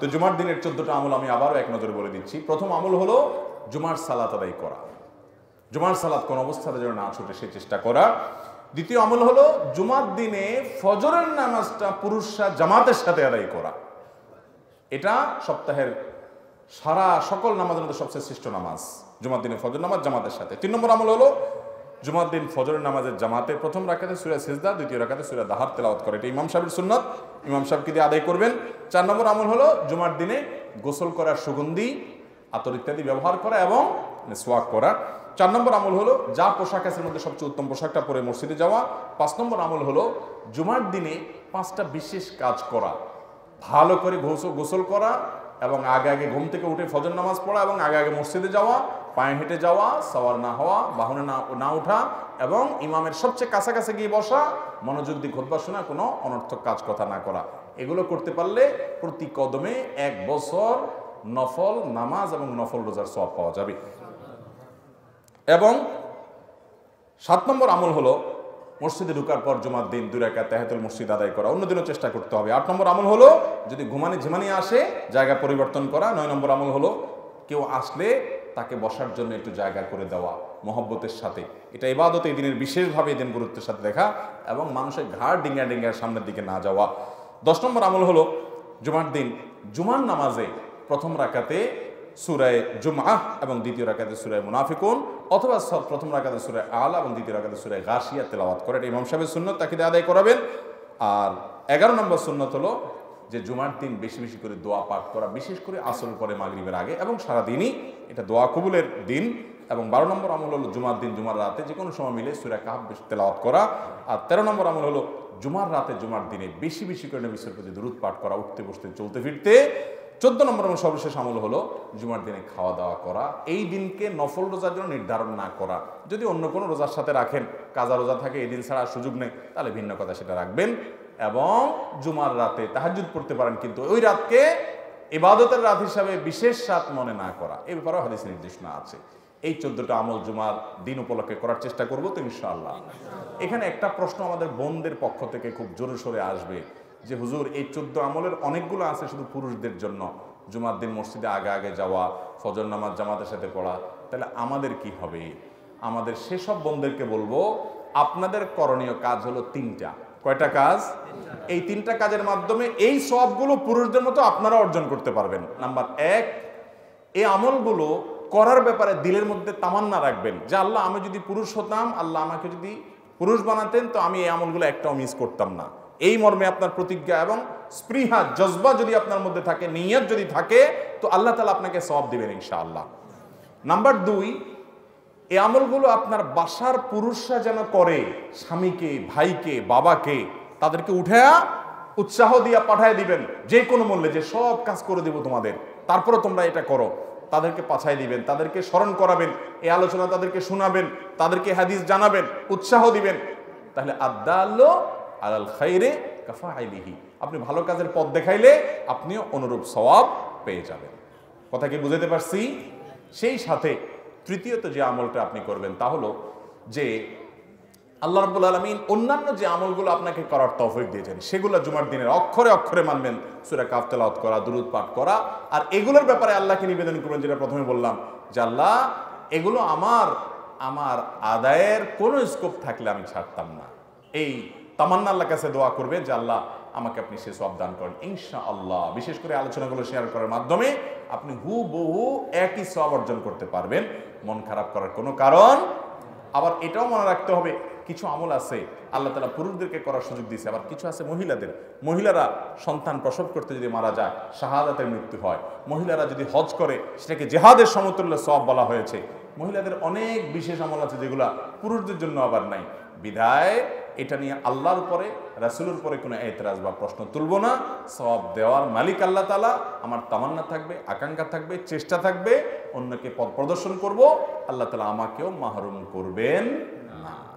জুমার দিনের 14টা আমল আমি আবারও এক নজরে বলে দিচ্ছি। প্রথম আমল হলো জুমার সালাত আদায় করা, জুমার সালাত কোন অবস্থাতে যেন না ছুটে সে চেষ্টা করা। দ্বিতীয় আমল হলো জুমার দিনে ফজরের নামাজটা পুরুষরা জামাতের সাথে আদায় করা। এটা সপ্তাহের সকল নামাজের মধ্যে সবচেয়ে শ্রেষ্ঠ নামাজ জুমার দিনে ফজর নামাজ জামাতের সাথে। 3 নম্বর আমল হলো জুমার দিন ফজরের নামাজের জামাতে প্রথম রাকাতে সূরা সিজদা, দ্বিতীয় রাকাতে সূরা দাহার তেলাওয়াত করে। এটা ইমাম সাহেবের সুন্নাত, ইমাম সাহেবকে দিয়ে আদায় করবেন। 4 নম্বর আমল হলো জুমার দিনে গোসল করার সুগন্ধি আতর ইত্যাদি ব্যবহার করা এবং মিসওয়াক করা। 4 নম্বর আমল হলো যা পোশাক আছে মধ্যে সবচেয়ে উত্তম পোশাকটা পরে মসজিদে যাওয়া। 5 নম্বর আমল হলো জুমার দিনে 5টা বিশেষ কাজ করা, ভালো করে গোসল করা এবং আগে আগে ঘুম থেকে উঠে ফজর নামাজ পড়া এবং আগে আগে মসজিদে যাওয়া, পায়ে হেঁটে যাওয়া, সাওয়ার না হওয়া, বাহনে না ওঠা এবং ইমামের সবচেয়ে কাছাকাছি গিয়ে বসা, মনোযোগ দিয়ে খুতবা শোনা, কোনো অনর্থক কাজ কথা না করা। এগুলো করতে পারলে প্রতি কদমে 1 বছর নফল নামাজ এবং নফল রোজার সওয়াব পাওয়া যাবে। এবং 7 নম্বর আমল হলো মসজিদে ঢোকার পর জুমার দিন 2 রাকাত তাহিয়াতুল মসজিদ আদায় করা, অন্যদিনও চেষ্টা করতে হবে। 8 নম্বর আমল হলো যদি ঝিমানি আসে জায়গা পরিবর্তন করা। 9 নম্বর আমল হলো কেউ আসলে তাকে বসার জন্য একটু জায়গা করে দেওয়া মহব্বতের সাথে। এটা ইবাদত, এই দিনের বিশেষভাবে এই দিন গুরুত্বের সাথে দেখা এবং মানুষের ঘাড় ডিঙ্গার সামনের দিকে না যাওয়া। 10 নম্বর আমল হলো জুমার দিন জুমার নামাজে প্রথম রাকাতে সূরায়ে জুমআহ এবং দ্বিতীয় রাকাতে সূরায়ে মুনাফিকুন অথবা প্রথম রাকাতে সূরায়ে আলা এবং দ্বিতীয় রাকাতে সূরায়ে গাশিয়া তেলাওয়াত করে। এটা ইমাম সাহেবের সুন্নাত, তাকে দিয়ে আদায় করাবেন। আর 11 নম্বর সুন্নাত হলো যে জুমার দিন বেশি বেশি করে দোয়া পাঠ করা, বিশেষ করে আসর পরে মাগরিবের আগে এবং সারাদিনই এটা দোয়া কবুলের দিন। এবং 12 নম্বর আমল হলো জুমার দিন জুমার রাতে যে কোনো সময় মিলে সূরা কাহফ তেলাওয়াত করা। আর 13 নম্বর আমল হলো জুমার রাতে জুমার দিনে বেশি বেশি করে নবীর প্রতি দুরূদ পাঠ করা, উঠতে বসতে চলতে ফিরতে। 14 নম্বর এবং সর্বশেষ আমল হলো জুমার দিনে খাওয়া দাওয়া করা। এই দিনকে নফল রোজার জন্য নির্ধারণ না করা। যদি অন্য কোনো রোজার সাথে রাখেন, কাজা রোজা থাকে, এই দিন ছাড়া সুযোগ নেই, তাহলে ভিন্ন কথা, সেটা রাখবেন। এবং জুমার রাতে তাহাজ্জুদ পড়তে পারেন, কিন্তু ওই রাতকে ইবাদতের রাত হিসাবে বিশেষ রাত মনে না করা, এই ব্যাপারেও হাদিসে নির্দেশনা আছে। এই 14টা আমল জুমার দিন উপলক্ষে করার চেষ্টা করবো তো ইনশাআল্লাহ। এখানে একটা প্রশ্ন আমাদের বোনদের পক্ষ থেকে খুব জোরে সোরে আসবে যে হুজুর এই 14 আমলের অনেকগুলো আছে শুধু পুরুষদের জন্য, জুমার দিন মসজিদে আগে আগে যাওয়া, ফজর নামাজ জামাতের সাথে পড়া, তাহলে আমাদের কি হবে? আমাদের সেসব বোনদেরকে বলবো আপনাদের করণীয় কাজ হলো 3টা। কয়টা কাজ? এই 3টা কাজের মাধ্যমে এই সওয়াবগুলো পুরুষদের মতো আপনারা অর্জন করতে পারবেন। নাম্বার 1, এই আমলগুলো করার ব্যাপারে দিলের মধ্যে তামান্না রাখবেন যে আল্লাহ, আমি যদি পুরুষ হতাম, আল্লাহ আমাকে যদি পুরুষ বানাতেন, তো আমি এই আমলগুলো একটাও মিস করতাম না। এই মর্মে আপনার প্রতিজ্ঞা এবং স্পৃহা জজবা যদি আপনার মধ্যে থাকে, নিয়ত যদি থাকে, তো আল্লাহ তাআলা আপনাকে সওয়াব দিবেন ইনশাআল্লাহ। নাম্বার 2, এই আমলগুলো আপনার বাসার পুরুষরা যেন করে, স্বামীকে, ভাইকে, বাবাকে, তাদেরকে উৎসাহ দিয়া পাঠায় দিবেন যে কোনো মূল্যে, যে সব কাজ করে দেব তোমাদের, তারপরে তোমরা এটা করো। তাদেরকে পাঠায় দিবেন, তাদেরকে স্মরণ করাবেন, এই আলোচনা তাদেরকে শোনাবেন, তাদেরকে হাদিস জানাবেন, উৎসাহ দিবেন। তাহলে আদাল্লু আলাল খাইরে কাফাইলিহি, আপনি ভালো কাজের পথ দেখাইলে আপনিও অনুরূপ সওয়াব পেয়ে যাবেন। কথা কি বুঝাতে পারছি? সেই সাথে তৃতীয়ত যে আমলটা আপনি করবেন তা হলো যে আল্লাহ রাব্বুল আলামিন অন্যান্য যে আমলগুলো আপনাকে করার তৌফিক দিয়েছেন সেগুলো জুমার দিনের অক্ষরে অক্ষরে মানবেন। সূরা কাহফ তেলাওয়াত করা, দুরূদ পাঠ করা, আর এগুলোর ব্যাপারে আল্লাহকে নিবেদন করবেন, যেটা প্রথমে বললাম যে আল্লাহ, এগুলো আমার আদায়ের কোনো স্কোপ থাকলে আমি ছাড়তাম না। এই তামান্না আল্লাহর কাছে দোয়া করবেন যে আল্লাহ, আমাকে আপনি সে সওয়াব দান করেন ইনশাআল্লাহ। বিশেষ করে আলোচনাগুলো শেয়ার করার মাধ্যমে আপনি হুবহু একই সওয়াব অর্জন করতে পারবেন, মন খারাপ করার কোনো কারণ। আবার এটাও মনে রাখতে হবে, কিছু আমল আছে আল্লাহ তাআলা পুরুষদেরকে করার সুযোগ দিয়েছে, আবার কিছু আছে মহিলারা সন্তান প্রসব করতে যদি মারা যায়, শাহাদাতের মৃত্যু হয়, মহিলারা যদি হজ করে সেটাকে জিহাদের সমতুল্য সওয়াব বলা হয়েছে। মহিলাদের অনেক বিশেষ আমল আছে যেগুলা পুরুষদের জন্য আবার নাই। বিধায় এটা নিয়ে আল্লাহর উপরে, রাসূলের উপরে কোনো এতরাজ বা প্রশ্ন তুলবো না। সওয়াব দেওয়ার মালিক আল্লাহ তাআলা। আমার তামান্না থাকবে, আকাঙ্ক্ষা থাকবে, চেষ্টা থাকবে, অন্যকে পথ প্রদর্শন করব, আল্লাহ তাআলা আমাকেও মাহরুম করবেন না।